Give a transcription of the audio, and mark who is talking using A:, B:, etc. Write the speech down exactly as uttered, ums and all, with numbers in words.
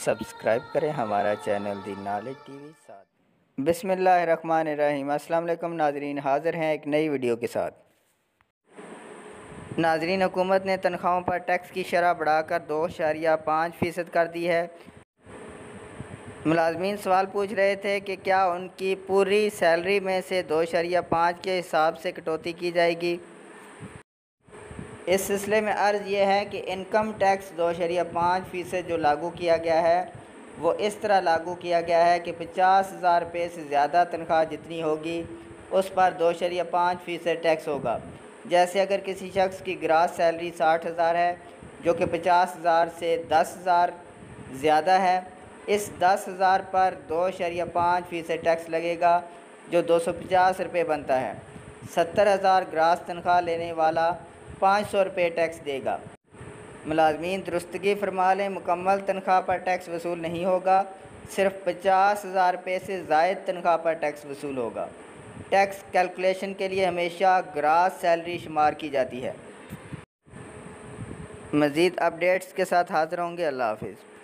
A: Subscribe करें हमारा channel दी knowledge TV साथ। बिस्मिल्लाहिर्रहमानिर्रहीम। अस्सलाम वालेकुम नाजरीन, हाज़िर हैं एक नई वीडियो के साथ। नाजरीन, हुकूमत ने तनख्वाहों पर टैक्स की शरह बढ़ाकर दो अशारिया पाँच फ़ीसद कर दी है। मुलाजमीन सवाल पूछ रहे थे कि क्या उनकी पूरी सैलरी में से दो अशारिया पाँच के हिसाब से कटौती की जाएगी। इस सिलसिले में अर्ज़ यह है कि इनकम टैक्स दो अशारिया पाँच फ़ीसद जो लागू किया गया है वो इस तरह लागू किया गया है कि पचास हज़ार रुपये से ज़्यादा तनख्वाह जितनी होगी उस पर दो अशारिया पाँच फ़ीसद टैक्स होगा। जैसे अगर किसी शख्स की ग्रास सैलरी साठ हज़ार है जो कि पचास हज़ार से दस हज़ार ज़्यादा है, इस दस हज़ार पर दो अशारिया पाँच फ़ीसद टैक्स लगेगा जो दो सौ पचास रुपये बनता है। सत्तर हज़ार ग्रास तनख्वाह लेने वाला पाँच सौ रुपये टैक्स देगा। मुलाजमीन दुरुस्तगी फरमा लें, मुकम्मल तनख्वाह पर टैक्स वसूल नहीं होगा, सिर्फ पचास हज़ार रुपये से ज़ायद तनख्वाह पर टैक्स वसूल होगा। टैक्स कैलकुलेशन के लिए हमेशा ग्रास सैलरी शुमार की जाती है। मज़ीद अपडेट्स के साथ हाज़िर होंगे। अल्लाह हाफ़िज़।